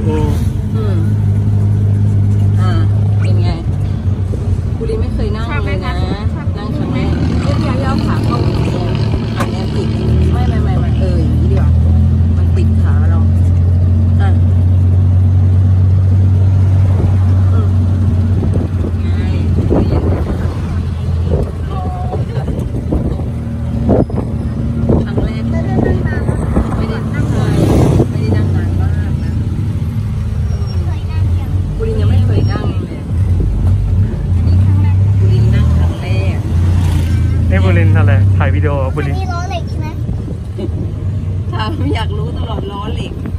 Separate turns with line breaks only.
โอ
เป็นไงบุรีไม่เคยนั่งเลยนะนั่งครั้งแรกย่าขาเข้าขาเนี่ยติดไม่อย่างนี้ดีกว่ามันติดขาเรา
บุรินทร์อะไรถ่ายวิดีโอบุรินทร์
มีล้อเหล็กใช่ไหม
ถามอยากรู้ตลอดล้อเหล็ก